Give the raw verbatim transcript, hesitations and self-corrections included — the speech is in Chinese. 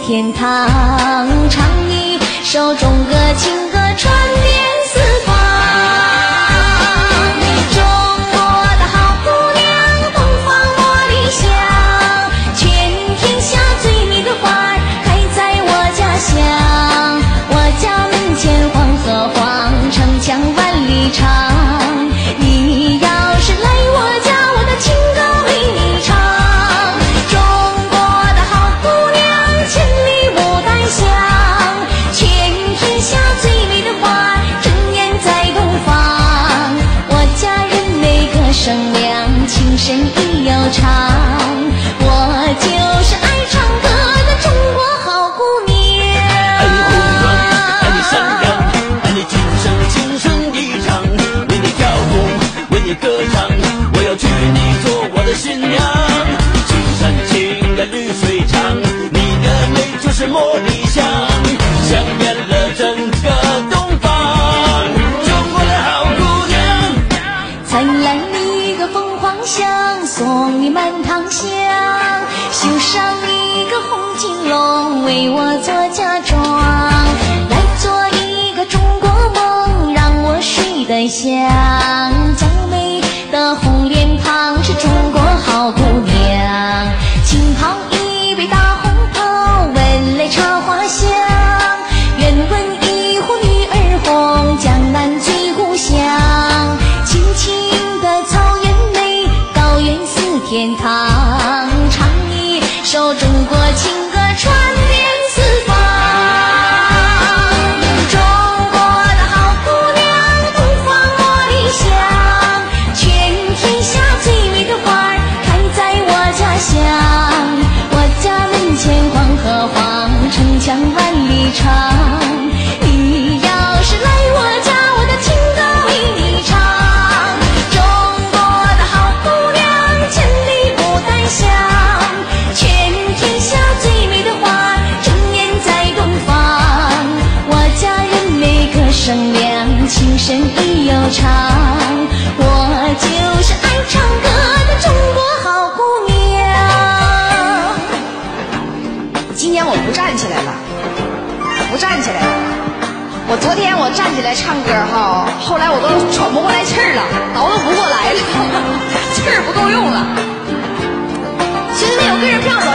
天堂，唱一首中国情歌传遍四方。中国的好姑娘，东方茉莉香，全天下最美的花儿开在我家乡。我家门前黄河黄，城墙万里长。你要是来我家，我的情歌为你唱。中国的好姑娘，千里牡丹香，全天下最美的花正艳在东方。我家人每个声量，情深意悠长。我就是爱唱歌的中国好姑娘。 爱你红润，爱你善良，爱你今生情深意长，为你跳舞，为你歌唱，我要娶你做我的新娘。青山青的绿水长，你的美就是茉莉香，香遍了整个东方。中国的好姑娘， 再来一个凤凰香，送你满堂香，绣上一个红金龙，为我做嫁妆。来做一个中国梦，让我睡得香。娇美的红脸庞是中国好姑娘，浸泡一杯大红袍，闻来茶花香。愿闻一壶女儿红，江南最故乡。青青的草原美，高原似天堂，唱一首中国情歌传遍四方。中国的好姑娘，东方茉莉香，全天下最美的花儿开在我家乡。我家门前黄河黄，城墙万里长。你要是来我家，我的情歌为你唱。中国的好姑娘，千里牡丹香，全天下最美的花正艳在东方。我家人每个声量，情深意悠长。我就是爱唱歌的中国好姑娘。 今天我不站起来了，不站起来了。我昨天我站起来唱歌哈，后来我都喘不过来气儿了，倒腾不过来了，气儿不够用了。兄弟们，有个人票